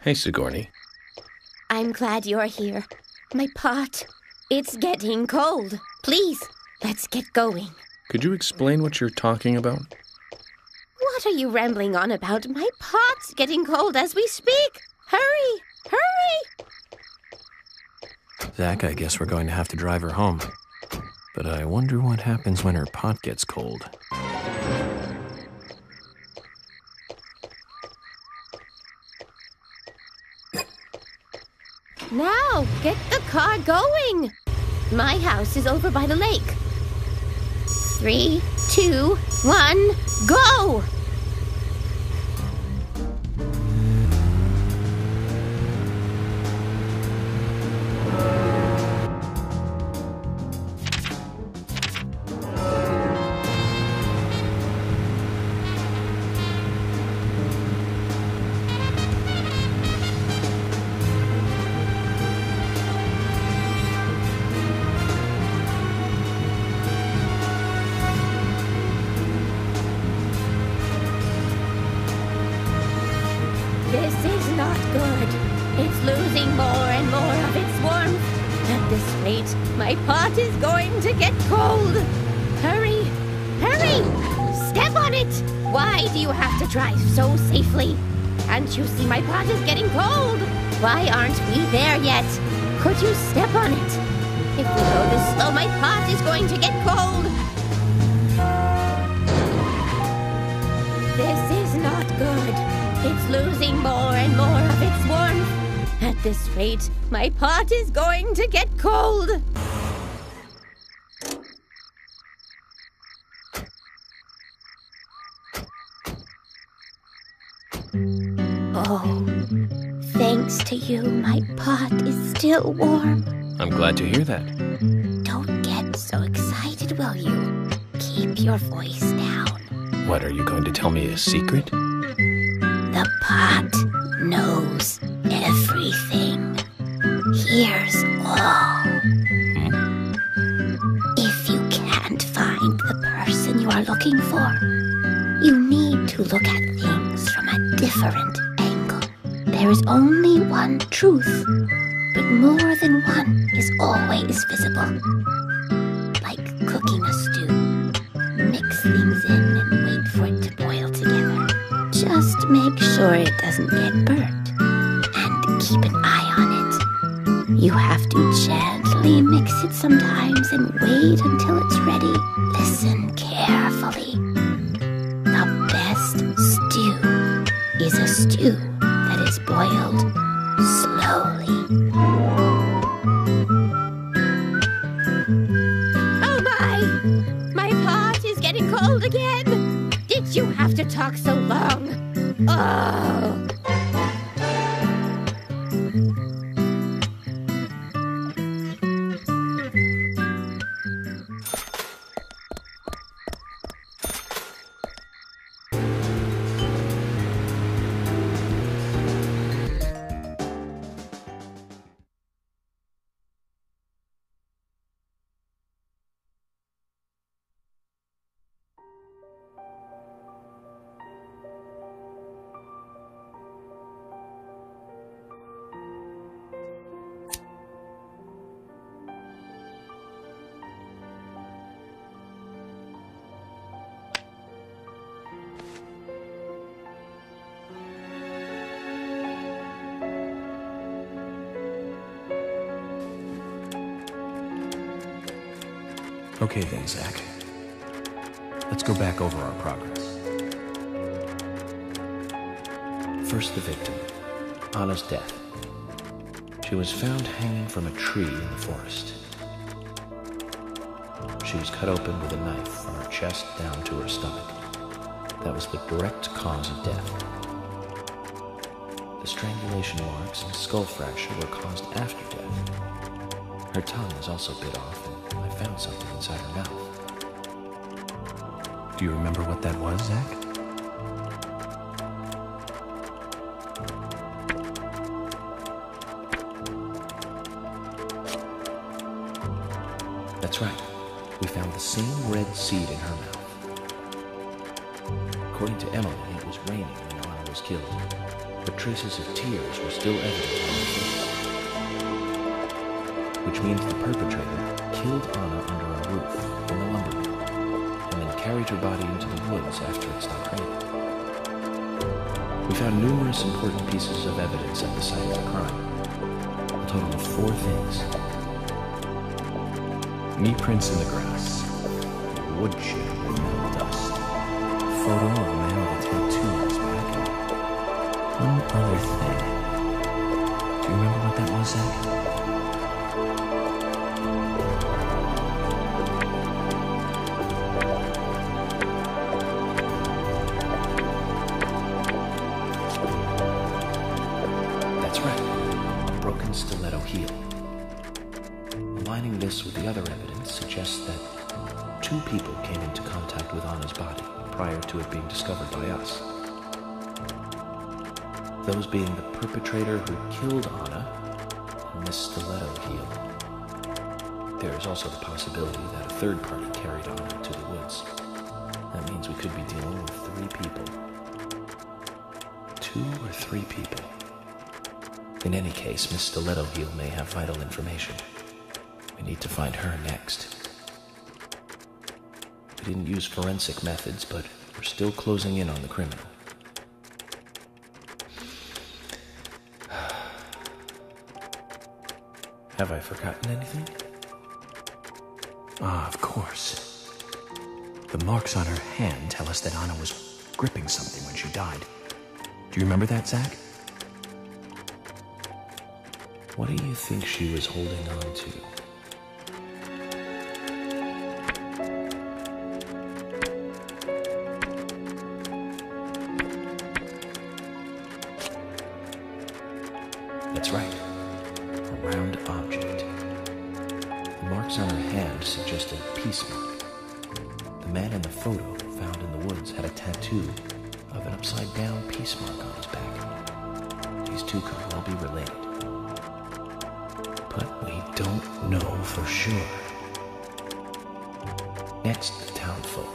Hey, Sigourney. I'm glad you're here. My pot, it's getting cold. Please, let's get going. Could you explain what you're talking about? What are you rambling on about? My pot's getting cold as we speak. Hurry, hurry! Zach, I guess we're going to have to drive her home. But I wonder what happens when her pot gets cold. Now, get the car going. My house is over by the lake. 3, 2, 1, go! This is not good. It's losing more and more of its warmth. At this rate, my pot is going to get cold. Hurry, hurry! Step on it! Why do you have to drive so safely? Can't you see my pot is getting cold? Why aren't we there yet? Could you step on it? If we go this slow, my pot is going to get cold. This is not good. It's losing more and more of its warmth. At this rate, my pot is going to get cold. Oh, thanks to you, my pot is still warm. I'm glad to hear that. Don't get so excited, will you? Keep your voice down. What, are you going to tell me a secret? The pot knows everything. Hears all. If you can't find the person you are looking for, you need to look at things from a different angle. There is only one truth, but more than one is always visible. Like cooking a stew. Mix things in and wait for it to boil together. Just make sure it doesn't get burnt. And keep an eye on it. You have to gently mix it sometimes and wait until it's ready. Listen carefully. The best stew is a stew that is boiled slowly. Oh my! My pot is getting cold again! Did you have to talk so long? Oh! Okay then, Zach. Let's go back over our progress. First, the victim, Anna's death. She was found hanging from a tree in the forest. She was cut open with a knife from her chest down to her stomach. That was the direct cause of death. The strangulation marks and skull fracture were caused after death. Her tongue was also bit off, and I found something inside her mouth. Do you remember what that was, Zach? That's right. We found the same red seed in her mouth. According to Emily, it was raining when Anna was killed. but traces of tears were still evident on her face, which means the perpetrator killed Anna under a roof in the lumber mill, and then carried her body into the woods after it stopped raining. We found numerous important pieces of evidence at the site of the crime, a total of 4 things. Knee prints in the grass, wood chip and metal dust, A photo of a man with a tattoo on his back, and one other thing. Do you remember what that was, Zach? That's right, a broken stiletto heel. Aligning this with the other evidence suggests that 2 people came into contact with Anna's body prior to it being discovered by us. Those being the perpetrator who killed Anna and this stiletto heel. There is also the possibility that a third party carried Anna to the woods. That means we could be dealing with 3 people. 2 or 3 people. In any case, Miss Stiletto Heel may have vital information. We need to find her next. We didn't use forensic methods, but we're still closing in on the criminal. Have I forgotten anything? Ah, of course. The marks on her hand tell us that Anna was gripping something when she died. Do you remember that, Zach? What do you think she was holding on to? That's right. A round object. The marks on her hand suggested a peace mark. The man in the photo found in the woods had a tattoo of an upside-down peace mark on his back. These 2 could well be related. But we don't know for sure. Next, the townfolk.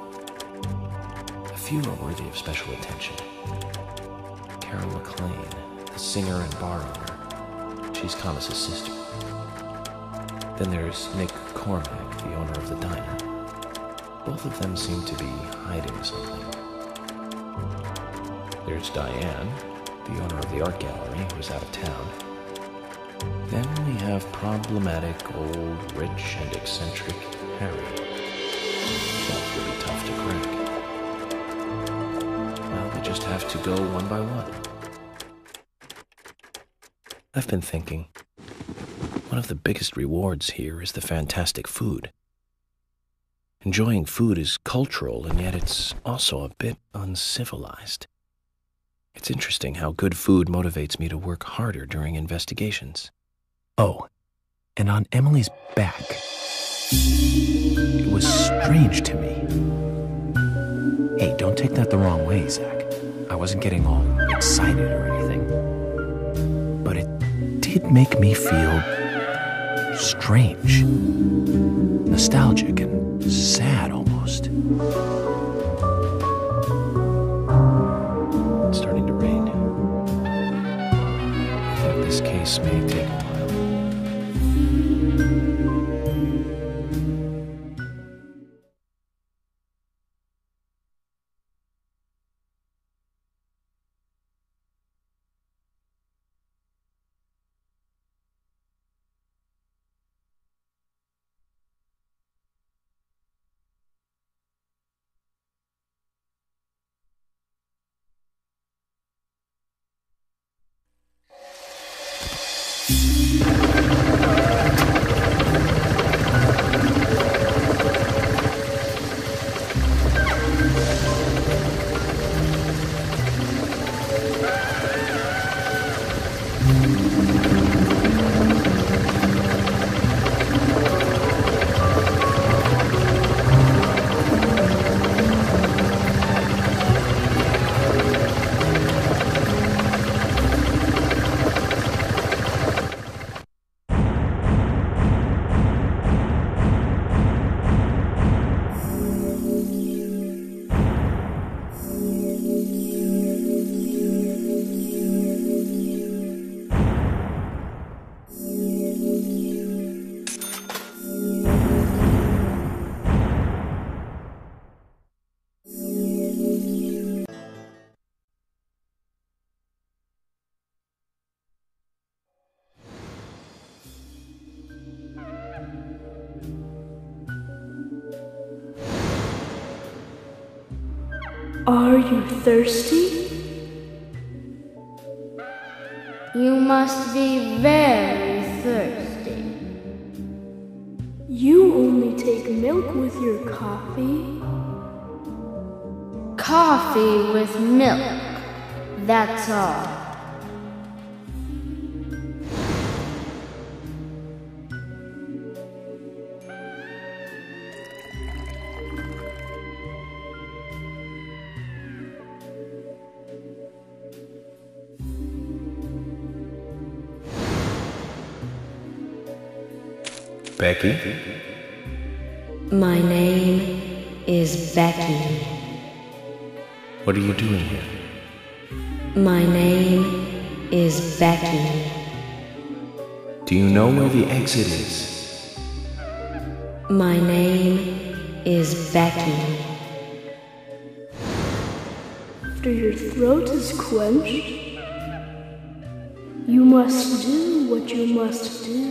A few are worthy of special attention. Carol McLean, the singer and bar owner. She's Thomas's sister. Then there's Nick Cormack, the owner of the diner. Both of them seem to be hiding something. There's Diane, the owner of the art gallery, who's out of town. Then we have problematic, old, rich, and eccentric Harry. That's really tough to crack. Well, we just have to go one by one. I've been thinking, one of the biggest rewards here is the fantastic food. Enjoying food is cultural, and yet it's also a bit uncivilized. It's interesting how good food motivates me to work harder during investigations. Oh, and on Emily's back, it was strange to me. Hey, don't take that the wrong way, Zach. I wasn't getting all excited or anything. But it did make me feel strange, nostalgic, and sad almost. It's starting to rain. I think this case may take a while. Are you thirsty? You must be very thirsty. You only take milk with your coffee? Coffee with milk, that's all. Becky? My name is Becky. What are you doing here? My name is Becky. Do you know where the exit is? My name is Becky. After your throat is quenched, you must do what you must do.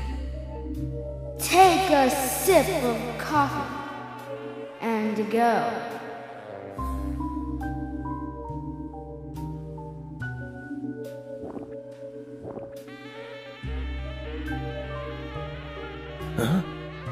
Take a sip of coffee and go. Huh?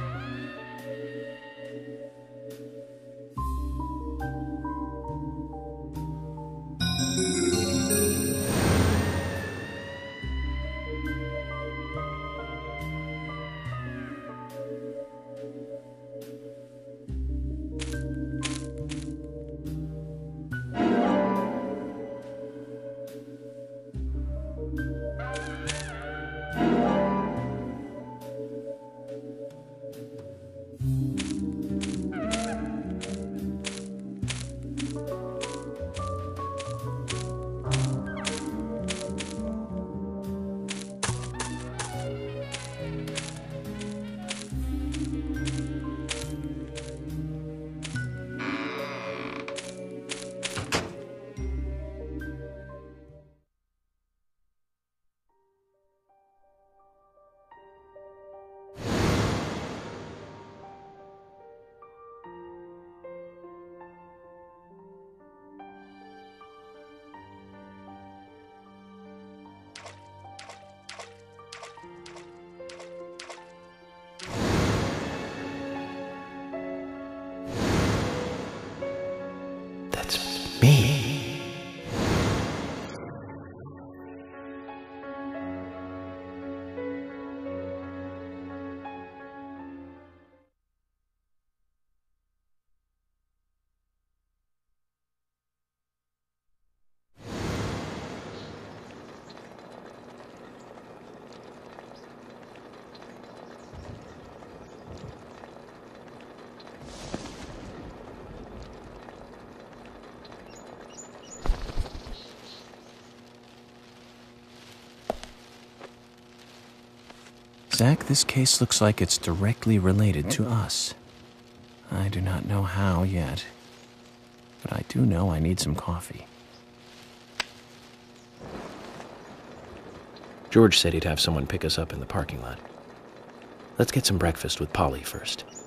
That's me. Zach, this case looks like it's directly related to us. I do not know how yet, but I do know I need some coffee. George said he'd have someone pick us up in the parking lot. Let's get some breakfast with Polly first.